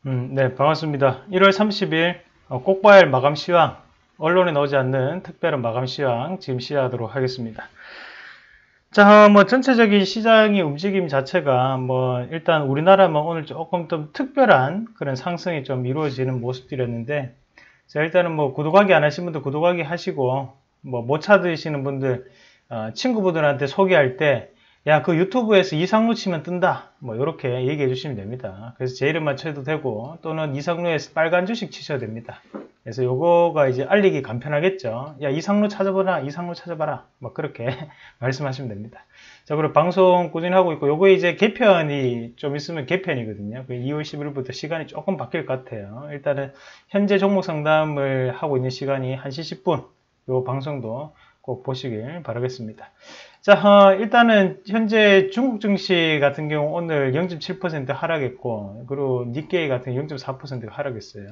네, 반갑습니다. 1월 30일 꼭 봐야 할 마감 시황, 언론에 나오지 않는 특별한 마감 시황 지금 시작하도록 하겠습니다. 자, 전체적인 시장의 움직임 자체가 일단 우리나라만 오늘 조금 좀 특별한 그런 상승이 좀 이루어지는 모습들이었는데, 자, 일단은 구독하기 안 하신 분들 구독하기 하시고, 못 찾으시는 분들, 친구분들한테 소개할 때, 야, 그 유튜브에서 이상로 치면 뜬다. 요렇게 얘기해 주시면 됩니다. 그래서 제 이름만 쳐도 되고, 또는 이상로에서 빨간 주식 치셔도 됩니다. 그래서 요거가 이제 알리기 간편하겠죠. 야, 이상로 찾아봐라, 이상로 찾아봐라. 그렇게 말씀하시면 됩니다. 자, 그리고 방송 꾸준히 하고 있고, 요거 이제 개편이 좀 있으면 개편이거든요. 2월 10일부터 시간이 조금 바뀔 것 같아요. 일단은 현재 종목 상담을 하고 있는 시간이 1시 10분. 요 방송도 꼭 보시길 바라겠습니다. 자, 일단은 현재 중국 증시 같은 경우 오늘 0.7% 하락했고, 그리고 니케이 같은 0.4%가 하락했어요.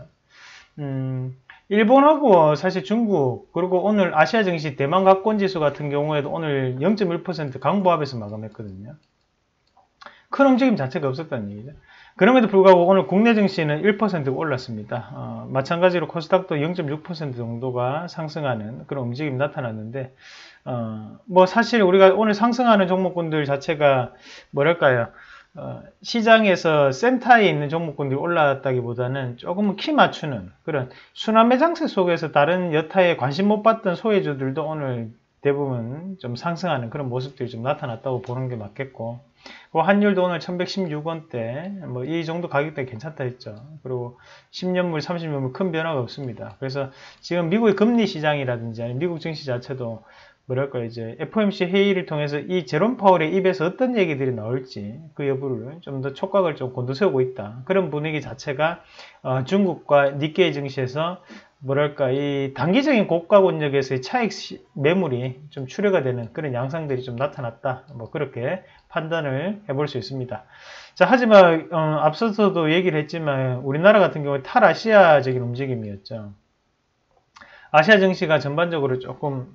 일본하고 사실 중국, 그리고 오늘 아시아 증시 대만 가권 지수 같은 경우에도 오늘 0.1% 강보합에서 마감했거든요. 큰 움직임 자체가 없었다는 얘기죠. 그럼에도 불구하고 오늘 국내 증시는 1% 올랐습니다. 마찬가지로 코스닥도 0.6% 정도가 상승하는 그런 움직임이 나타났는데, 사실 우리가 오늘 상승하는 종목군들 자체가 뭐랄까요, 시장에서 센터에 있는 종목군들이 올라왔다기보다는 조금은 키 맞추는 그런 순환 매장세 속에서 다른 여타에 관심 못 받던 소외주들도 오늘 대부분 좀 상승하는 그런 모습들이 좀 나타났다고 보는 게 맞겠고, 환율도 오늘 1116원대, 이 정도 가격대 괜찮다 했죠. 그리고 10년물, 30년물 큰 변화가 없습니다. 그래서 지금 미국의 금리 시장이라든지 아니면 미국 증시 자체도 이제 FOMC 회의를 통해서 이 제롬 파월의 입에서 어떤 얘기들이 나올지 그 여부를 좀 더 촉각을 좀 곤두세우고 있다. 그런 분위기 자체가 중국과 니케이 증시에서 이 단기적인 고가 권역에서의 차익 매물이 좀 출회가 되는 그런 양상들이 좀 나타났다. 그렇게 판단을 해볼 수 있습니다. 자, 하지만 앞서서도 얘기를 했지만 우리나라 같은 경우에 탈아시아적인 움직임이었죠. 아시아 증시가 전반적으로 조금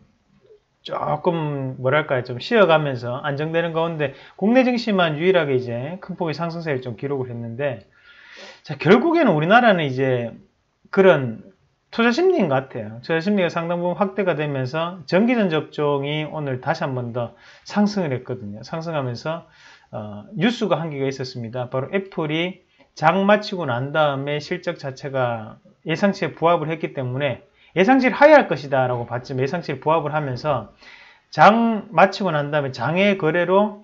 좀 쉬어가면서 안정되는 가운데 국내 증시만 유일하게 이제 큰 폭의 상승세를 좀 기록을 했는데, 자, 결국에는 우리나라는 이제 그런 투자 심리인 것 같아요. 투자 심리가 상당 부분 확대가 되면서 전기전 접종이 오늘 다시 한 번 더 상승을 했거든요. 상승하면서 뉴스가 한 개가 있었습니다. 바로 애플이 장 마치고 난 다음에 실적 자체가 예상치에 부합을 했기 때문에 예상치를 하회할 것이다 라고 봤지만 예상치를 부합을 하면서 장 마치고 난 다음에 장외 거래로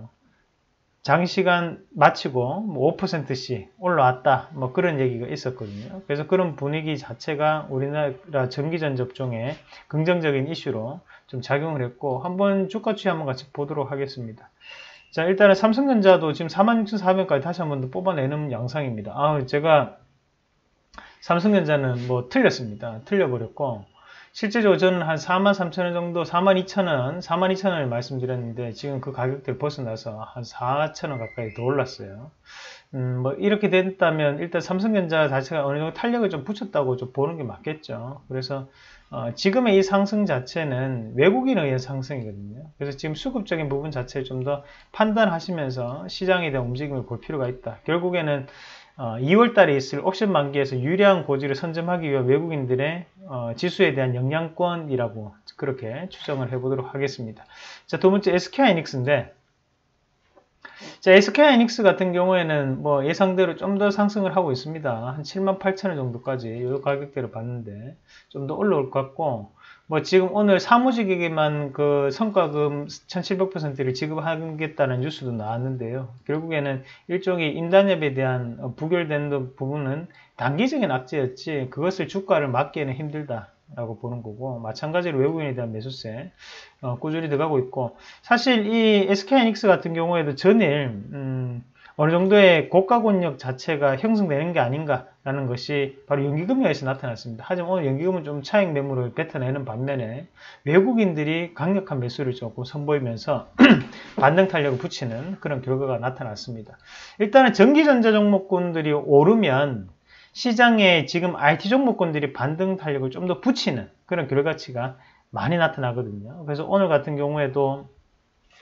장시간 마치고 5%씩 올라왔다 그런 얘기가 있었거든요. 그래서 그런 분위기 자체가 우리나라 전기전 접종에 긍정적인 이슈로 좀 작용을 했고, 한번 주가 추이 한번 같이 보도록 하겠습니다. 자, 일단은 삼성전자도 지금 46,400원까지 다시 한번 더 뽑아내는 양상입니다. 제가 삼성전자는 틀렸습니다. 틀려버렸고, 실제적으로 저는 한 43,000원 정도, 42,000원, 42,000원을 말씀드렸는데 지금 그 가격대를 벗어나서 한 4,000원 가까이 더 올랐어요. 이렇게 됐다면 일단 삼성전자 자체가 어느 정도 탄력을 좀 붙였다고 좀 보는 게 맞겠죠. 그래서 지금의 이 상승 자체는 외국인에 의한 상승이거든요. 그래서 지금 수급적인 부분 자체를 좀 더 판단하시면서 시장에 대한 움직임을 볼 필요가 있다. 결국에는 2월 달에 있을 옵션 만기에서 유리한 고지를 선점하기 위한 외국인들의 지수에 대한 영향권이라고 그렇게 추정을 해보도록 하겠습니다. 자, 두 번째 SK하이닉스인데, 자, SK하이닉스 같은 경우에는 예상대로 좀 더 상승을 하고 있습니다. 한 78,000원 정도까지 이 가격대를 봤는데 좀 더 올라올 것 같고, 지금 오늘 사무직에게만 그 성과금 1700%를 지급하겠다는 뉴스도 나왔는데요. 결국에는 일종의 인단협에 대한 부결된 부분은 단기적인 악재였지 그것을 주가를 막기에는 힘들다라고 보는 거고, 마찬가지로 외국인에 대한 매수세 꾸준히 들어가고 있고, 사실 이 SK하이닉스 같은 경우에도 전일 어느 정도의 고가 권역 자체가 형성되는 게 아닌가라는 것이 바로 연기금리에서 나타났습니다. 하지만 오늘 연기금은 좀 차익 매물을 뱉어내는 반면에 외국인들이 강력한 매수를 조금 선보이면서 반등 탄력을 붙이는 그런 결과가 나타났습니다. 일단은 전기전자 종목군들이 오르면 시장에 지금 IT 종목군들이 반등 탄력을 좀 더 붙이는 그런 결과치가 많이 나타나거든요. 그래서 오늘 같은 경우에도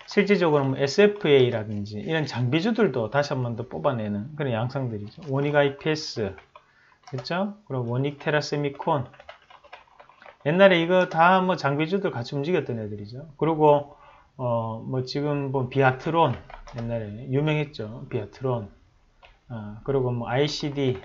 실질적으로 뭐 SFA라든지 이런 장비주들도 다시 한 번 더 뽑아내는 그런 양상들이죠. 원익 IPS, 그렇죠? 그리고 원익 테라세미콘. 옛날에 이거 다 뭐 장비주들 같이 움직였던 애들이죠. 그리고 뭐 지금 뭐 비아트론, 옛날에 유명했죠. 비아트론. 그리고 뭐 ICD,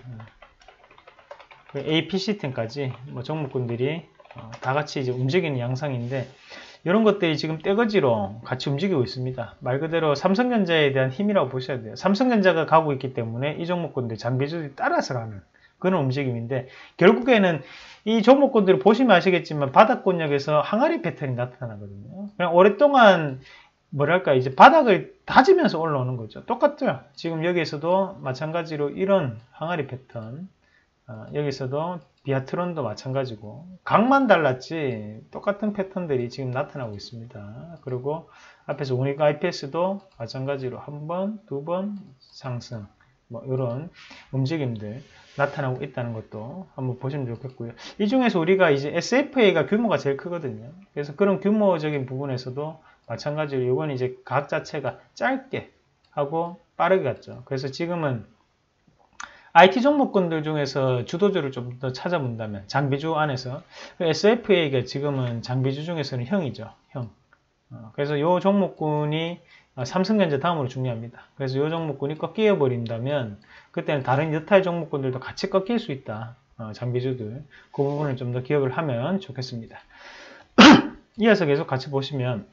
AP 시스템까지 뭐 종목군들이 다 같이 이제 움직이는 양상인데, 이런 것들이 지금 떼거지로 같이 움직이고 있습니다. 말 그대로 삼성전자에 대한 힘이라고 보셔야 돼요. 삼성전자가 가고 있기 때문에 이 종목군들 장비주들이 따라서 가는 그런 움직임인데, 결국에는 이 종목군들을 보시면 아시겠지만 바닥권역에서 항아리 패턴이 나타나거든요. 그냥 오랫동안 뭐랄까 이제 바닥을 다지면서 올라오는 거죠. 똑같아요. 지금 여기에서도 마찬가지로 이런 항아리 패턴, 여기서도 비아트론도 마찬가지고 각만 달랐지 똑같은 패턴들이 지금 나타나고 있습니다. 그리고 앞에서 원익 IPS도 마찬가지로 한 번, 두 번 상승, 뭐 이런 움직임들 나타나고 있다는 것도 한번 보시면 좋겠고요. 이 중에서 우리가 이제 SFA가 규모가 제일 크거든요. 그래서 그런 규모적인 부분에서도 마찬가지로 이건 이제 가격 자체가 짧게 하고 빠르게 갔죠. 그래서 지금은 IT 종목군들 중에서 주도주를 좀 더 찾아본다면 장비주 안에서 SFA가 지금은 장비주 중에서는 형이죠. 형. 그래서 이 종목군이 삼성전자 다음으로 중요합니다. 그래서 이 종목군이 꺾여 버린다면 그때는 다른 여타의 종목군들도 같이 꺾일 수 있다. 장비주들. 그 부분을 좀 더 기억을 하면 좋겠습니다. 이어서 계속 같이 보시면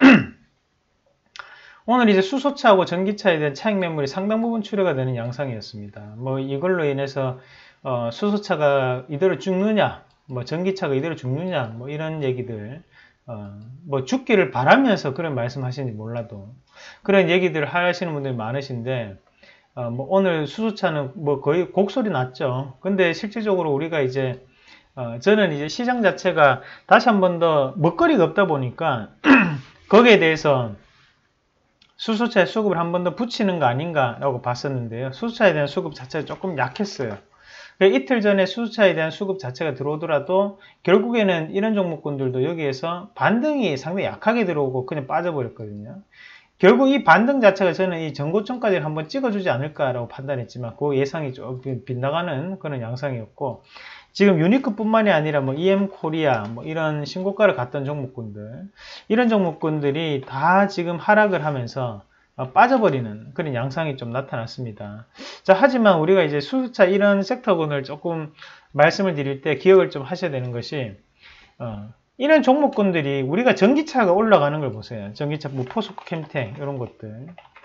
오늘 이제 수소차하고 전기차에 대한 차익 매물이 상당 부분 출회가 되는 양상이었습니다. 뭐 이걸로 인해서 수소차가 이대로 죽느냐, 뭐 전기차가 이대로 죽느냐, 뭐 이런 얘기들, 뭐 죽기를 바라면서 그런 말씀하시는지 몰라도 그런 얘기들을 하시는 분들이 많으신데, 뭐 오늘 수소차는 뭐 거의 곡소리 났죠. 근데 실질적으로 우리가 이제 저는 이제 시장 자체가 다시 한 번 더 먹거리가 없다 보니까 거기에 대해서 수소차에 수급을 한 번 더 붙이는 거 아닌가라고 봤었는데요. 수소차에 대한 수급 자체가 조금 약했어요. 이틀 전에 수소차에 대한 수급 자체가 들어오더라도 결국에는 이런 종목군들도 여기에서 반등이 상당히 약하게 들어오고 그냥 빠져버렸거든요. 결국 이 반등 자체가 저는 이 전고점까지 한번 찍어주지 않을까라고 판단했지만 그 예상이 조금 빗나가는 그런 양상이었고, 지금 유니크뿐만이 아니라 뭐 EM코리아 뭐 이런 신고가를 갔던 종목군들, 이런 종목군들이 다 지금 하락을 하면서 빠져버리는 그런 양상이 좀 나타났습니다. 자, 하지만 우리가 이제 수소차 이런 섹터군을 조금 말씀을 드릴 때 기억을 좀 하셔야 되는 것이, 이런 종목군들이 우리가 전기차가 올라가는 걸 보세요. 전기차, 뭐 포스코 캠텍 이런 것들.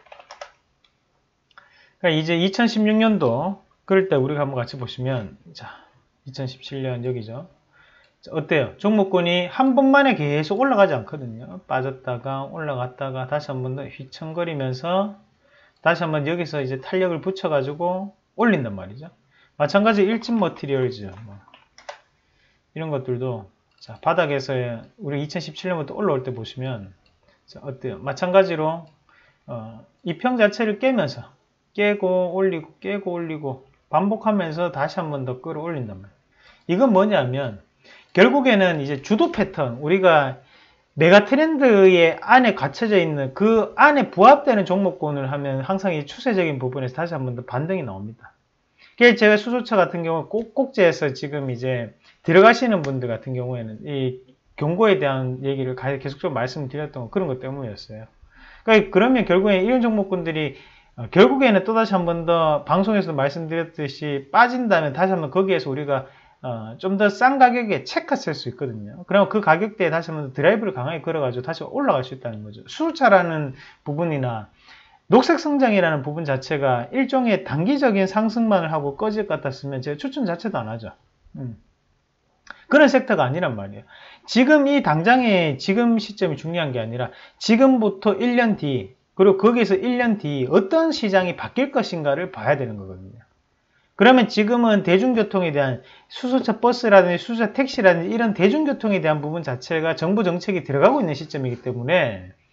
그러니까 이제 2016년도 그럴 때 우리가 한번 같이 보시면, 자, 2017년 여기죠. 자, 어때요? 종목군이 한 번만에 계속 올라가지 않거든요. 빠졌다가 올라갔다가 다시 한 번 더 휘청거리면서 다시 한번 여기서 이제 탄력을 붙여가지고 올린단 말이죠. 마찬가지 일진 머티리얼즈 뭐 이런 것들도 자, 바닥에서 우리 2017년부터 올라올 때 보시면 자, 어때요? 마찬가지로 이평 자체를 깨면서 깨고 올리고 깨고 올리고 반복하면서 다시 한 번 더 끌어올린단 말이에요. 이건 뭐냐면 결국에는 이제 주도 패턴, 우리가 메가 트렌드의 안에 갇혀져 있는 그 안에 부합되는 종목군을 하면 항상 이 추세적인 부분에서 다시 한 번 더 반등이 나옵니다. 그래서 제가 수소차 같은 경우 꼭꼭지에서 지금 이제 들어가시는 분들 같은 경우에는 이 경고에 대한 얘기를 계속적으로 말씀드렸던 그런 것 때문이었어요. 그러니까 그러면 결국에 이런 종목군들이 결국에는 또다시 한 번 더 방송에서도 말씀드렸듯이 빠진다면 다시 한번 거기에서 우리가 좀 더 싼 가격에 체크 쓸 수 있거든요. 그러면 그 가격대에 다시 한번 드라이브를 강하게 걸어가지고 다시 올라갈 수 있다는 거죠. 수소차라는 부분이나 녹색 성장이라는 부분 자체가 일종의 단기적인 상승만을 하고 꺼질 것 같았으면 제가 추천 자체도 안 하죠. 그런 섹터가 아니란 말이에요. 지금 이 당장의 지금 시점이 중요한 게 아니라 지금부터 1년 뒤, 그리고 거기에서 1년 뒤 어떤 시장이 바뀔 것인가를 봐야 되는 거거든요. 그러면 지금은 대중교통에 대한 수소차 버스라든지 수소차 택시라든지 이런 대중교통에 대한 부분 자체가 정부 정책이 들어가고 있는 시점이기 때문에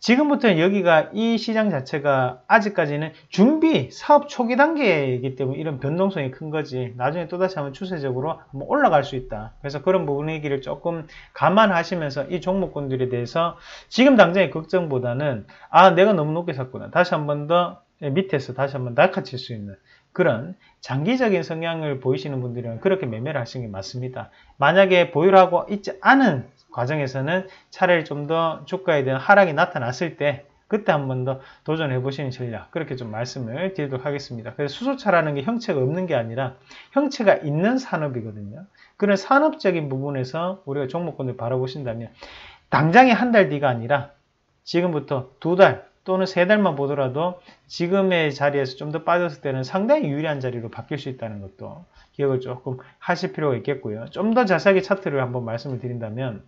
지금부터는 여기가 이 시장 자체가 아직까지는 준비, 사업 초기 단계이기 때문에 이런 변동성이 큰 거지. 나중에 또다시 한번 추세적으로 한번 올라갈 수 있다. 그래서 그런 분위기를 조금 감안하시면서 이 종목군들에 대해서 지금 당장의 걱정보다는 내가 너무 높게 샀구나. 다시 한번 더 밑에서 다시 한번 낚아칠 수 있는 그런 장기적인 성향을 보이시는 분들은 그렇게 매매를 하시는 게 맞습니다. 만약에 보유를 하고 있지 않은 과정에서는 차라리 좀 더 주가에 대한 하락이 나타났을 때 그때 한 번 더 도전해 보시는 전략, 그렇게 좀 말씀을 드리도록 하겠습니다. 그래서 수소차라는 게 형체가 없는 게 아니라 형체가 있는 산업이거든요. 그런 산업적인 부분에서 우리가 종목군을 바라보신다면 당장의 한 달 뒤가 아니라 지금부터 2달 또는 3달만 보더라도 지금의 자리에서 좀 더 빠졌을 때는 상당히 유리한 자리로 바뀔 수 있다는 것도 기억을 조금 하실 필요가 있겠고요. 좀 더 자세하게 차트를 한번 말씀을 드린다면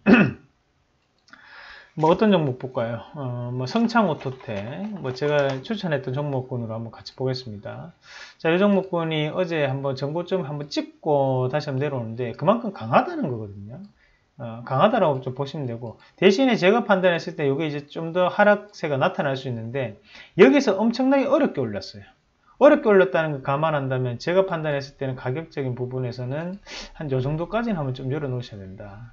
뭐 어떤 종목 볼까요? 뭐 성창오토텍, 뭐 제가 추천했던 종목군으로 한번 같이 보겠습니다. 자, 이 종목군이 어제 한번 전고점 한번 찍고 다시 한번 내려오는데 그만큼 강하다는 거거든요. 강하다라고 좀 보시면 되고, 대신에 제가 판단했을 때 이게 이제 좀 더 하락세가 나타날 수 있는데 여기서 엄청나게 어렵게 올랐어요. 어렵게 올렸다는 걸 감안한다면 제가 판단했을 때는 가격적인 부분에서는 한 요 정도까지는 한번 좀 열어 놓으셔야 된다.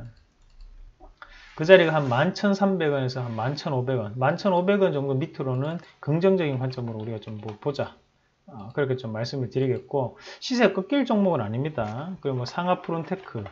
그 자리가 한 11,300원에서 한 11,500원, 11,500원 정도 밑으로는 긍정적인 관점으로 우리가 좀 보자. 그렇게 좀 말씀을 드리겠고, 시세가 꺾일 종목은 아닙니다. 그리고 뭐 상하프론테크.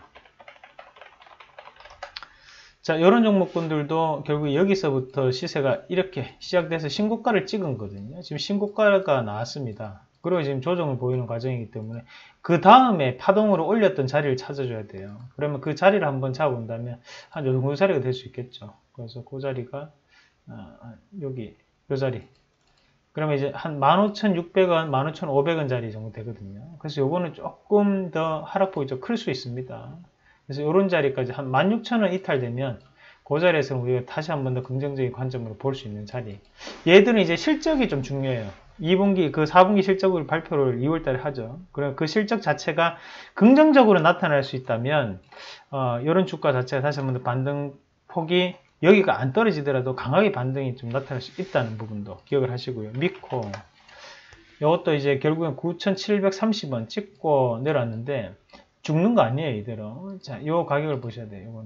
자, 이런 종목군들도 결국 여기서부터 시세가 이렇게 시작돼서 신고가를 찍은 거거든요. 지금 신고가가 나왔습니다. 그리고 지금 조정을 보이는 과정이기 때문에 그 다음에 파동으로 올렸던 자리를 찾아줘야 돼요. 그러면 그 자리를 한번 잡아본다면 한 요 정도 자리가 될 수 있겠죠. 그래서 그 자리가 여기 요 자리. 그러면 이제 한 15,600원, 15,500원 자리 정도 되거든요. 그래서 요거는 조금 더 하락폭이 좀 클 수 있습니다. 그래서 이런 자리까지 한 16,000원 이탈되면 그 자리에서는 우리가 다시 한번 더 긍정적인 관점으로 볼 수 있는 자리. 얘들은 이제 실적이 좀 중요해요. 2분기, 그 4분기 실적을 발표를 2월달에 하죠. 그럼 그 실적 자체가 긍정적으로 나타날 수 있다면, 이런 주가 자체가 다시 한번 더 반등 폭이 여기가 안 떨어지더라도 강하게 반등이 좀 나타날 수 있다는 부분도 기억을 하시고요. 미코. 이것도 이제 결국엔 9,730원 찍고 내려왔는데, 죽는 거 아니에요, 이대로. 자, 요 가격을 보셔야 돼요, 이거는.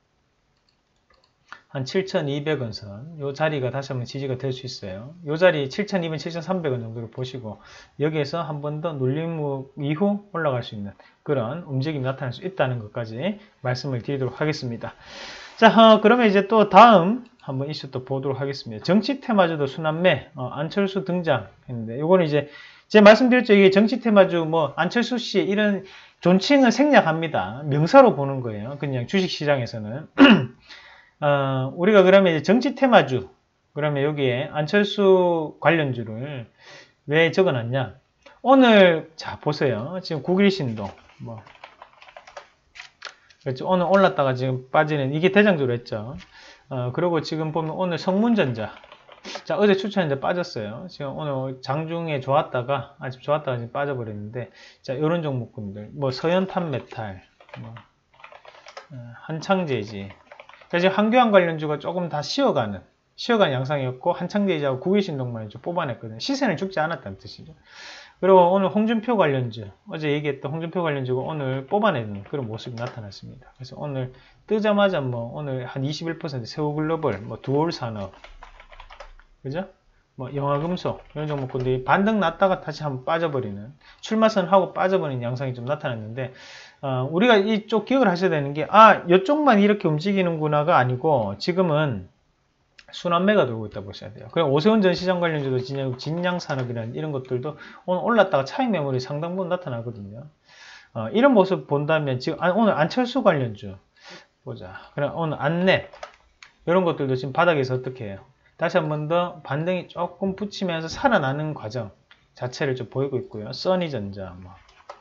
한 7,200원 선, 요 자리가 다시 한번 지지가 될 수 있어요. 요 자리 7,200원, 7,300원 정도를 보시고 여기에서 한 번 더 눌림 이후 올라갈 수 있는 그런 움직임이 나타날 수 있다는 것까지 말씀을 드리도록 하겠습니다. 자, 그러면 이제 또 다음 한번 이슈 또 보도록 하겠습니다. 정치 테마주도 순환매, 안철수 등장 했는데, 요거는 이제 제가 말씀드렸죠. 이게 정치 테마주, 뭐 안철수 씨 이런 존칭은 생략합니다. 명사로 보는 거예요. 그냥 주식시장에서는. 우리가 그러면 이제 정치 테마주, 그러면 여기에 안철수 관련주를 왜 적어놨냐? 오늘, 자, 보세요. 지금 9일신동, 뭐. 그렇죠. 오늘 올랐다가 지금 빠지는, 이게 대장주로 했죠. 그리고 지금 보면 오늘 성문전자. 자, 어제 추천했는데 빠졌어요. 지금 오늘 장중에 좋았다가, 아직 좋았다가 지금 빠져버렸는데, 자, 이런 종목군들. 뭐, 서현탄메탈, 뭐, 한창제지. 지금 한교안 관련주가 조금 다 쉬어가는 양상이었고, 한창제이하고 9일신동만 좀 뽑아냈거든요. 시세는 죽지 않았다는 뜻이죠. 그리고 오늘 홍준표 관련주, 어제 얘기했던 홍준표 관련주가 오늘 뽑아내는 그런 모습이 나타났습니다. 그래서 오늘 뜨자마자 뭐 오늘 한 21% 세우글로벌, 뭐 두올산업, 그죠? 뭐 영화금속 이런 종목군들이 반등 났다가 다시 한번 빠져버리는, 출마선 하고 빠져버리는 양상이 좀 나타났는데, 우리가 이쪽 기억을 하셔야 되는 게, 이쪽만 이렇게 움직이는구나가 아니고 지금은 순환매가 돌고 있다 보셔야 돼요. 그리고 오세훈 전 시장 관련주도 진양산업이라는 이런 것들도 오늘 올랐다가 차익 매물이 상당 부분 나타나거든요. 이런 모습 본다면 지금 오늘 안철수 관련주 보자. 그럼 오늘 안랩 이런 것들도 지금 바닥에서 어떻게 해요? 다시 한 번 더 반등이 조금 붙이면서 살아나는 과정 자체를 좀 보이고 있고요. 써니전자, 뭐.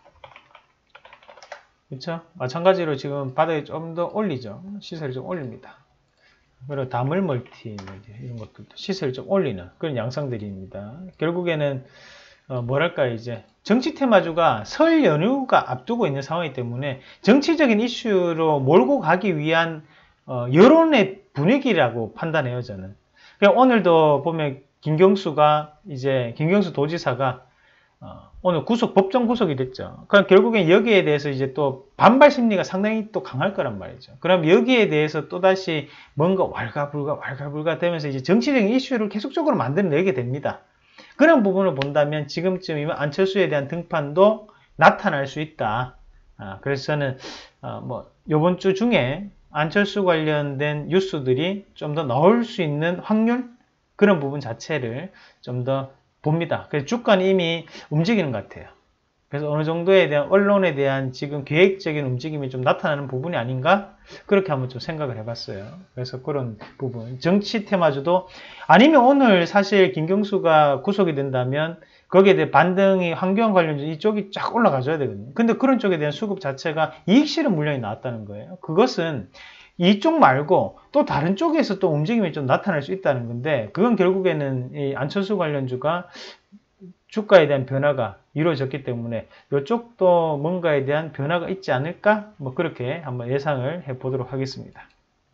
그렇죠? 마찬가지로 지금 바닥에 좀 더 올리죠. 시세를 좀 올립니다. 그리고 다물멀티 이런 것들도 시세를 좀 올리는 그런 양상들입니다. 결국에는 뭐랄까, 이제 정치 테마주가 설 연휴가 앞두고 있는 상황이기 때문에 정치적인 이슈로 몰고 가기 위한 여론의 분위기라고 판단해요, 저는. 오늘도 보면 김경수 도지사가 오늘 법정 구속이 됐죠. 그럼 결국엔 여기에 대해서 이제 또 반발 심리가 상당히 또 강할 거란 말이죠. 그럼 여기에 대해서 또다시 뭔가 왈가불가 되면서 이제 정치적인 이슈를 계속적으로 만들어내게 됩니다. 그런 부분을 본다면 지금쯤이면 안철수에 대한 등판도 나타날 수 있다. 그래서 저는 이번 주 중에 안철수 관련된 뉴스들이 좀 더 나올 수 있는 확률, 그런 부분 자체를 좀 더 봅니다. 그래서 주가는 이미 움직이는 것 같아요. 그래서 어느 정도에 대한 언론에 대한 지금 계획적인 움직임이 좀 나타나는 부분이 아닌가? 그렇게 한번 좀 생각을 해봤어요. 그래서 그런 부분. 정치 테마주도 아니면 오늘 사실 김경수가 구속이 된다면 거기에 대해 반등이 환경 관련주 이쪽이 쫙 올라가줘야 되거든요. 근데 그런 쪽에 대한 수급 자체가 이익 실현 물량이 나왔다는 거예요. 그것은 이쪽 말고 또 다른 쪽에서 또 움직임이 좀 나타날 수 있다는 건데, 그건 결국에는 이 안철수 관련주가 주가에 대한 변화가 이루어졌기 때문에 이쪽도 뭔가에 대한 변화가 있지 않을까? 그렇게 한번 예상을 해보도록 하겠습니다.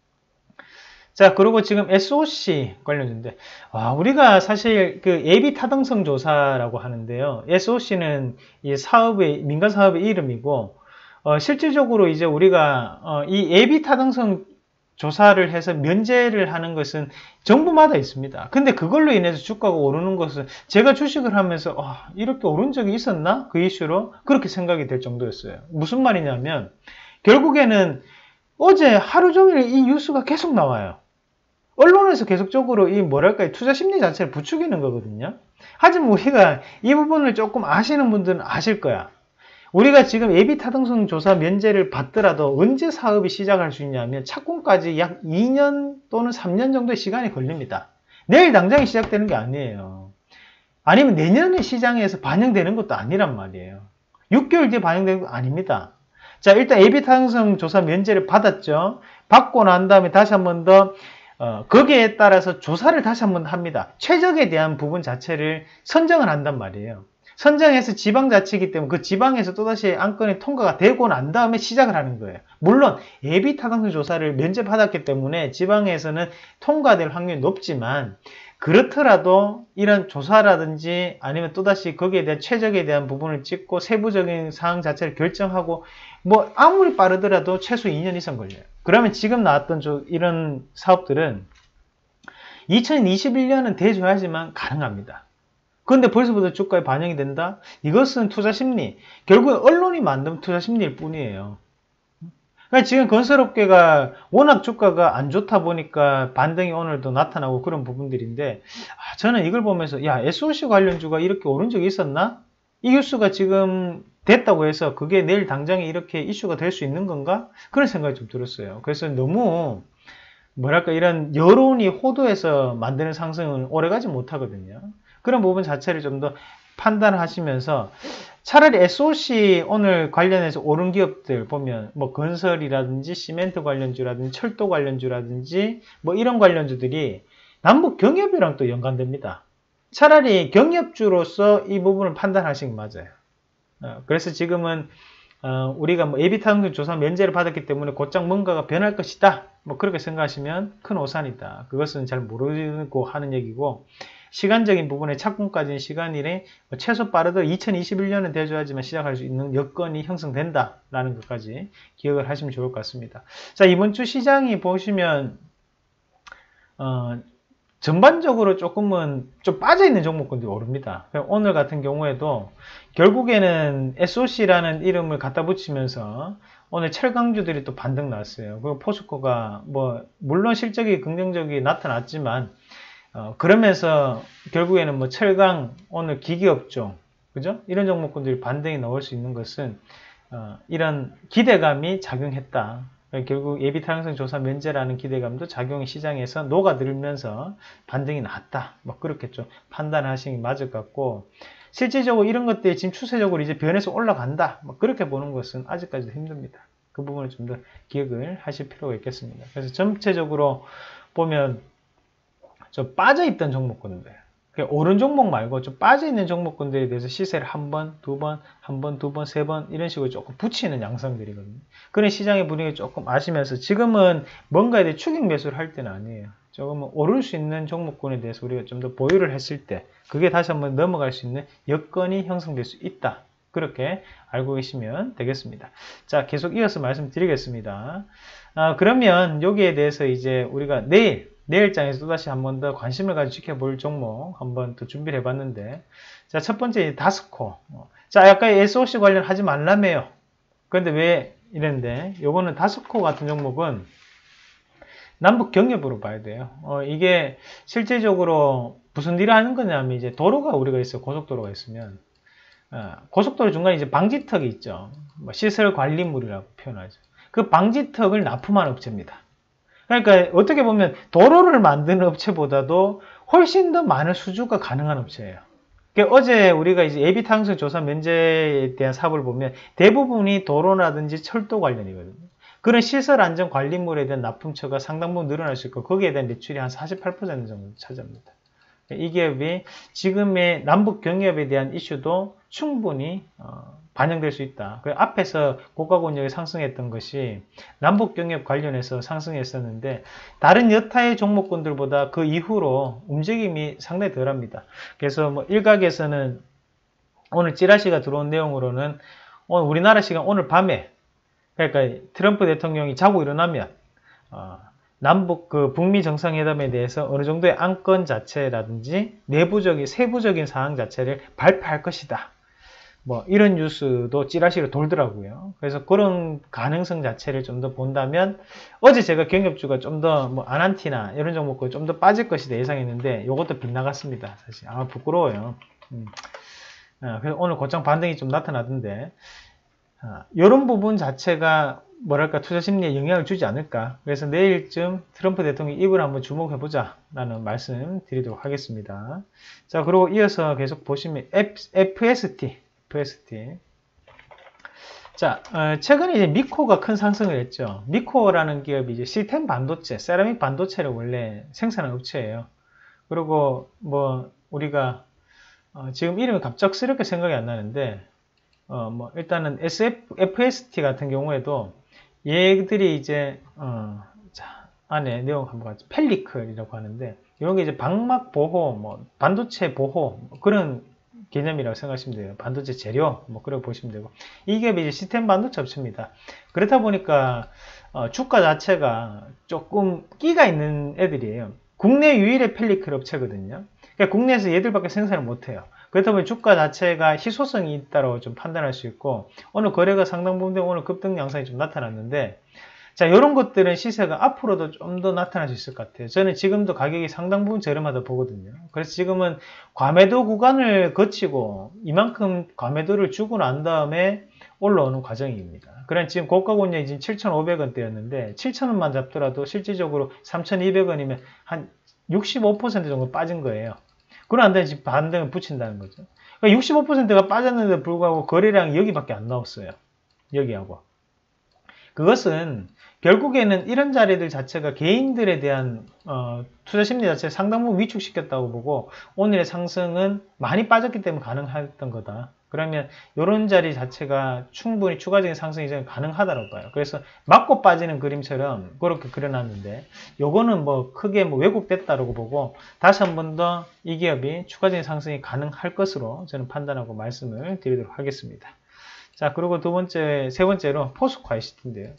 자, 그리고 지금 SOC 관련주인데, 우리가 사실 그 예비 타당성 조사라고 하는데요. SOC는 이 민간 사업의 이름이고, 실질적으로 이제 우리가 이 예비 타당성 조사를 해서 면제를 하는 것은 정부마다 있습니다. 근데 그걸로 인해서 주가가 오르는 것은 제가 주식을 하면서 이렇게 오른 적이 있었나? 그 이슈로 그렇게 생각이 될 정도였어요. 무슨 말이냐면 결국에는 어제 하루 종일 이 뉴스가 계속 나와요. 언론에서 계속적으로 이 투자 심리 자체를 부추기는 거거든요. 하지만 우리가 이 부분을 조금 아시는 분들은 아실 거야. 우리가 지금 예비 타당성 조사 면제를 받더라도 언제 사업이 시작할 수 있냐면 착공까지 약 2년 또는 3년 정도의 시간이 걸립니다. 내일 당장에 시작되는 게 아니에요. 아니면 내년에 시장에서 반영되는 것도 아니란 말이에요. 6개월 뒤에 반영되는 거 아닙니다. 자, 일단 예비 타당성 조사 면제를 받았죠. 받고 난 다음에 다시 한 번 더 거기에 따라서 조사를 다시 한 번 합니다. 최적에 대한 부분 자체를 선정을 한단 말이에요. 선정해서 지방자치이기 때문에 그 지방에서 또다시 안건이 통과가 되고 난 다음에 시작을 하는 거예요. 물론 예비 타당성 조사를 면제받았기 때문에 지방에서는 통과될 확률이 높지만, 그렇더라도 이런 조사라든지 아니면 또다시 거기에 대한 최적에 대한 부분을 찍고 세부적인 사항 자체를 결정하고 아무리 빠르더라도 최소 2년 이상 걸려요. 그러면 지금 나왔던 이런 사업들은 2021년은 대줘야지만 가능합니다. 그런데 벌써부터 주가에 반영이 된다? 이것은 투자 심리, 결국에 언론이 만든 투자 심리일 뿐이에요. 그러니까 지금 건설업계가 워낙 주가가 안 좋다 보니까 반등이 오늘도 나타나고 그런 부분들인데, 저는 이걸 보면서 SOC 관련주가 이렇게 오른 적이 있었나? 이 뉴스가 지금 됐다고 해서 그게 내일 당장에 이렇게 이슈가 될 수 있는 건가? 그런 생각이 좀 들었어요. 그래서 너무 이런 여론이 호도해서 만드는 상승은 오래가지 못하거든요. 그런 부분 자체를 좀 더 판단하시면서 차라리 SOC 오늘 관련해서 오른 기업들 보면 건설이라든지 시멘트 관련주라든지 철도 관련주라든지 이런 관련주들이 남북 경협이랑 또 연관됩니다. 차라리 경협주로서 이 부분을 판단하시는 게 맞아요. 그래서 지금은 우리가 예비 타당성 조사 면제를 받았기 때문에 곧장 뭔가가 변할 것이다. 그렇게 생각하시면 큰 오산이다. 그것은 잘 모르고 하는 얘기고, 시간적인 부분에 착공까지는 시간이래 최소 빠르더 2021년은 대줘야지만 시작할 수 있는 여건이 형성된다라는 것까지 기억을 하시면 좋을 것 같습니다. 자, 이번 주 시장이 보시면 전반적으로 조금은 좀 빠져있는 종목군들이 오릅니다. 오늘 같은 경우에도 결국에는 SOC라는 이름을 갖다 붙이면서 오늘 철강주들이 또 반등 났어요. 그리고 포스코가 물론 실적이 긍정적이 나타났지만 그러면서 결국에는 철강, 오늘 기기업종, 그죠? 이런 종목군들이 반등이 나올 수 있는 것은 이런 기대감이 작용했다. 결국 예비 타당성 조사 면제라는 기대감도 작용이 시장에서 녹아들면서 반등이 났다. 그렇게 좀 판단하시는 게 맞을 것 같고, 실질적으로 이런 것들이 지금 추세적으로 이제 변해서 올라간다. 그렇게 보는 것은 아직까지도 힘듭니다. 그 부분을 좀 더 기억을 하실 필요가 있겠습니다. 그래서 전체적으로 보면 좀 빠져있던 종목군들, 오른 종목 말고 좀 빠져있는 종목군들에 대해서 시세를 한 번, 두 번, 한 번, 두 번, 세 번 이런 식으로 조금 붙이는 양상들이거든요. 그런 시장의 분위기를 조금 아시면서 지금은 뭔가에 대해 추격 매수를 할 때는 아니에요. 조금 오를 수 있는 종목군에 대해서 우리가 좀 더 보유를 했을 때 그게 다시 한번 넘어갈 수 있는 여건이 형성될 수 있다. 그렇게 알고 계시면 되겠습니다. 자, 계속 이어서 말씀드리겠습니다. 그러면 여기에 대해서 이제 우리가 내일장에서 또다시 한 번 더 관심을 가지고 지켜볼 종목 한번 더 준비를 해봤는데, 자, 첫 번째 다스코. 자, 아까 SOC 관련 하지 말라며요. 그런데 왜 이랬는데, 요거는 다스코 같은 종목은 남북 경협으로 봐야 돼요. 이게 실제적으로 무슨 일을 하는 거냐면, 이제 도로가 우리가 있어요. 고속도로가 있으면. 고속도로 중간에 이제 방지턱이 있죠. 시설 관리물이라고 표현하죠. 그 방지턱을 납품한 업체입니다. 그러니까 어떻게 보면 도로를 만드는 업체보다도 훨씬 더 많은 수주가 가능한 업체예요. 그러니까 어제 우리가 이제 예비 타당성 조사 면제에 대한 사업을 보면 대부분이 도로라든지 철도 관련이거든요. 그런 시설 안전 관리물에 대한 납품처가 상당 부분 늘어날 수 있고 거기에 대한 매출이 한 48% 정도 차지합니다. 이 기업이 지금의 남북 경협에 대한 이슈도 충분히 반영될 수 있다. 그 앞에서 고가권역이 상승했던 것이 남북 경협 관련해서 상승했었는데 다른 여타의 종목군들보다 그 이후로 움직임이 상당히 덜합니다. 그래서 뭐 일각에서는 오늘 찌라시가 들어온 내용으로는 우리나라 시간 오늘 밤에, 그러니까 트럼프 대통령이 자고 일어나면 남북 북미 정상회담에 대해서 어느 정도의 안건 자체라든지 내부적인 세부적인 사항 자체를 발표할 것이다. 뭐 이런 뉴스도 찌라시로 돌더라고요. 그래서 그런 가능성 자체를 좀 더 본다면 어제 제가 경협주가 좀 더 뭐 아난티나 이런 종목도 좀 더 빠질 것이다 예상했는데 이것도 빗나갔습니다. 사실 부끄러워요. 그래서 오늘 고점 반등이 좀 나타나던데 이런 부분 자체가 뭐랄까 투자 심리에 영향을 주지 않을까. 그래서 내일쯤 트럼프 대통령 입을 한번 주목해보자 라는 말씀 드리도록 하겠습니다. 자, 그리고 이어서 계속 보시면 FST. 자, 최근에 이제 미코가 큰 상승을 했죠. 미코라는 기업이 이제 시스템 반도체, 세라믹 반도체를 원래 생산하는 업체예요. 그리고 뭐 우리가 지금 이름이 갑작스럽게 생각이 안 나는데 뭐 일단은 FST 같은 경우에도 얘들이 이제 자, 안에 내용 한번 가죠. 펠리클이라고 하는데 이런 게 이제 방막 보호, 뭐 반도체 보호 뭐 그런 개념이라고 생각하시면 돼요. 반도체 재료 뭐 그렇게 보시면 되고 이게 이제 시스템 반도체 업체입니다. 그렇다 보니까 주가 자체가 조금 끼가 있는 애들이에요. 국내 유일의 펠리클 업체거든요. 그러니까 국내에서 얘들밖에 생산을 못해요. 그렇다 보니 주가 자체가 희소성이 있다고 좀 판단할 수 있고 오늘 거래가 상당 부분 오늘 급등 양상이 좀 나타났는데 자, 이런 것들은 시세가 앞으로도 좀 더 나타날 수 있을 것 같아요. 저는 지금도 가격이 상당 부분 저렴하다 보거든요. 그래서 지금은 과매도 구간을 거치고 이만큼 과매도를 주고 난 다음에 올라오는 과정입니다. 그러니까 지금 고가권역이 지금 7,500원대였는데 7,000원만 잡더라도 실질적으로 3,200원이면 한 65% 정도 빠진 거예요. 그러나 지금 반등을 붙인다는 거죠. 그러니까 65%가 빠졌는데 불구하고 거래량이 여기밖에 안 나왔어요. 여기하고. 그것은 결국에는 이런 자리들 자체가 개인들에 대한 투자 심리 자체를 상당 부분 위축시켰다고 보고 오늘의 상승은 많이 빠졌기 때문에 가능했던 거다. 그러면 이런 자리 자체가 충분히 추가적인 상승이 가능하다고 봐요. 그래서 맞고 빠지는 그림처럼 그렇게 그려놨는데 요거는 뭐 크게 뭐 왜곡됐다고 보고 다시 한 번 더 이 기업이 추가적인 상승이 가능할 것으로 저는 판단하고 말씀을 드리도록 하겠습니다. 자, 그리고 세 번째로 포스코 ICT인데요.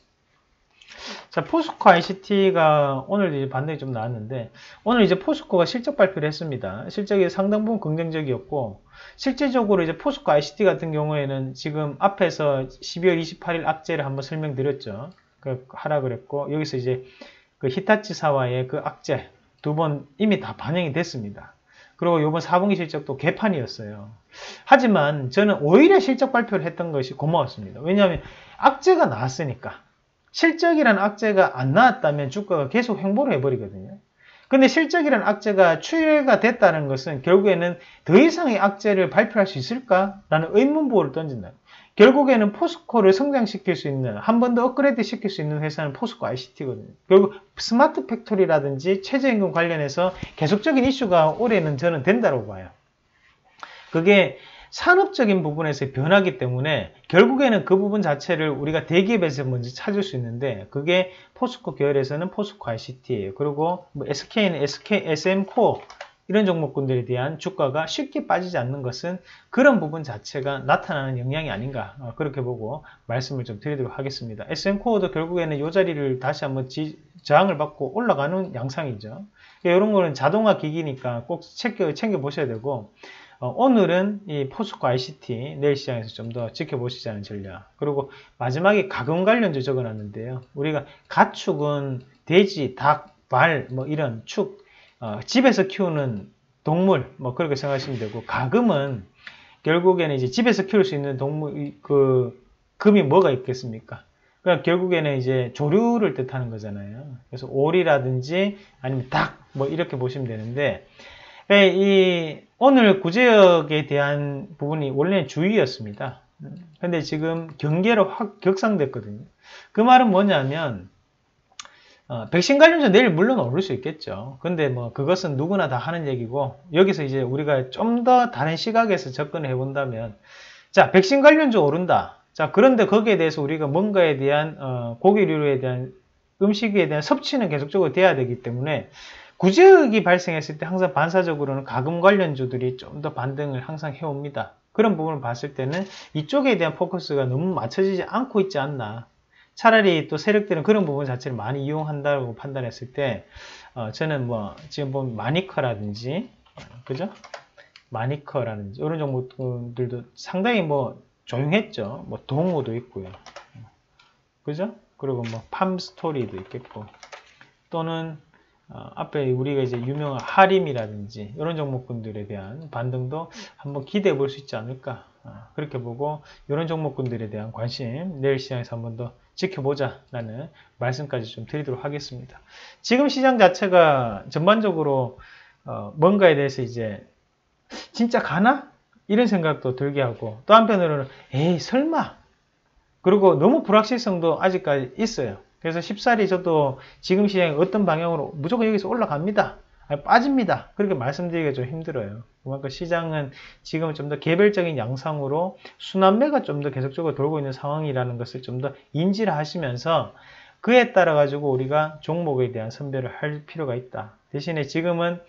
자, 포스코 ICT가 오늘 이제 반등이 좀 나왔는데, 오늘 이제 포스코가 실적 발표를 했습니다. 실적이 상당 부분 긍정적이었고, 실질적으로 이제 포스코 ICT 같은 경우에는 지금 앞에서 12월 28일 악재를 한번 설명드렸죠. 하락을 했고, 여기서 이제 그 히타치사와의 그 악재 두 번 이미 다 반영이 됐습니다. 그리고 이번 4분기 실적도 개판이었어요. 하지만 저는 오히려 실적 발표를 했던 것이 고마웠습니다. 왜냐하면 악재가 나왔으니까. 실적이라는 악재가 안 나왔다면 주가가 계속 횡보를 해버리거든요. 근데 실적이라는 악재가 추이가 됐다는 것은 결국에는 더 이상의 악재를 발표할 수 있을까라는 의문부호를 던진다. 결국에는 포스코를 성장시킬 수 있는, 한 번 더 업그레이드 시킬 수 있는 회사는 포스코 ICT거든요. 결국 스마트 팩토리라든지 최저임금 관련해서 계속적인 이슈가 올해는 저는 된다고 봐요. 그게 산업적인 부분에서의 변화기 때문에 결국에는 그 부분 자체를 우리가 대기업에서 먼저 찾을 수 있는데 그게 포스코 계열에서는 포스코 ICT예요. 그리고 뭐 SK는 SM코어 이런 종목군들에 대한 주가가 쉽게 빠지지 않는 것은 그런 부분 자체가 나타나는 영향이 아닌가 그렇게 보고 말씀을 좀 드리도록 하겠습니다. SM코어도 결국에는 이 자리를 다시 한번 저항을 받고 올라가는 양상이죠. 이런 거는 자동화 기기니까 꼭 챙겨 보셔야 되고 오늘은 이 포스코 ICT 내일 시장에서 좀 더 지켜보시자는 전략. 그리고 마지막에 가금 관련주 적어놨는데요. 우리가 가축은 돼지, 닭, 말 뭐 이런 축 집에서 키우는 동물 뭐 그렇게 생각하시면 되고 가금은 결국에는 이제 집에서 키울 수 있는 동물 금이 뭐가 있겠습니까? 그러니까 결국에는 이제 조류를 뜻하는 거잖아요. 그래서 오리라든지 아니면 닭 뭐 이렇게 보시면 되는데 오늘 구제역에 대한 부분이 원래는 주의였습니다. 근데 지금 경계로 확 격상됐거든요. 그 말은 뭐냐면 백신 관련주 내일 물론 오를 수 있겠죠. 근데 뭐 그것은 누구나 다 하는 얘기고 여기서 이제 우리가 좀 더 다른 시각에서 접근해 본다면 자 백신 관련주 오른다. 자 그런데 거기에 대해서 우리가 뭔가에 대한 고기류에 대한 음식에 대한 섭취는 계속적으로 돼야 되기 때문에 구제역이 발생했을 때 항상 반사적으로는 가금 관련주들이 좀 더 반등을 항상 해옵니다. 그런 부분을 봤을 때는 이쪽에 대한 포커스가 너무 맞춰지지 않고 있지 않나. 차라리 또 세력들은 그런 부분 자체를 많이 이용한다고 판단했을 때 저는 뭐 지금 보면 마니커라든지 그죠? 마니커라든지 이런 종목들도 상당히 뭐 조용했죠. 뭐 동호도 있고요. 그죠? 그리고 뭐 팜스토리도 있겠고 또는 앞에 우리가 이제 유명한 하림이라든지 이런 종목군들에 대한 반등도 한번 기대해 볼 수 있지 않을까 그렇게 보고 이런 종목군들에 대한 관심 내일 시장에서 한번 더 지켜보자 라는 말씀까지 좀 드리도록 하겠습니다. 지금 시장 자체가 전반적으로 뭔가에 대해서 이제 진짜 가나? 이런 생각도 들게 하고 또 한편으로는 에이 설마 그리고 너무 불확실성도 아직까지 있어요. 그래서 쉽사리 저도 지금 시장이 어떤 방향으로 무조건 여기서 올라갑니다. 아니, 빠집니다. 그렇게 말씀드리기가 좀 힘들어요. 그만큼 시장은 지금 좀 더 개별적인 양상으로 순환매가 좀 더 계속적으로 돌고 있는 상황이라는 것을 좀 더 인지를 하시면서 그에 따라 가지고 우리가 종목에 대한 선별을 할 필요가 있다. 대신에 지금은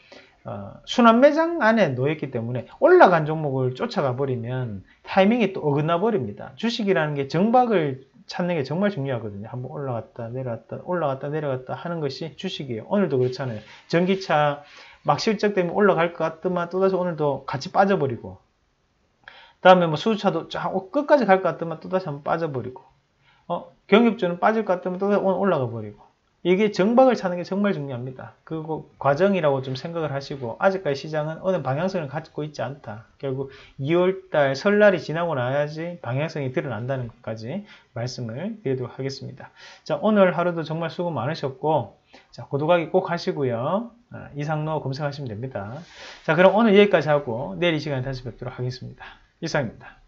순환매장 안에 놓였기 때문에 올라간 종목을 쫓아가 버리면 타이밍이 또 어긋나 버립니다. 주식이라는 게 정박을 찾는 게 정말 중요하거든요. 한번 올라갔다 내려갔다 올라갔다 내려갔다 하는 것이 주식이에요. 오늘도 그렇잖아요. 전기차 막 실적 때문에 올라갈 것 같더만 또다시 오늘도 같이 빠져버리고 다음에 뭐 수주차도 쫙 끝까지 갈 것 같더만 또다시 한번 빠져버리고 경유주는 빠질 것 같으면 또다시 오늘 올라가 버리고 이게 정박을 찾는 게 정말 중요합니다. 그 과정이라고 좀 생각을 하시고 아직까지 시장은 어느 방향성을 갖고 있지 않다. 결국 2월달 설날이 지나고 나야지 방향성이 드러난다는 것까지 말씀을 드리도록 하겠습니다. 자 오늘 하루도 정말 수고 많으셨고 자 구독하기 꼭 하시고요. 이상로 검색하시면 됩니다. 자 그럼 오늘 여기까지 하고 내일 이 시간에 다시 뵙도록 하겠습니다. 이상입니다.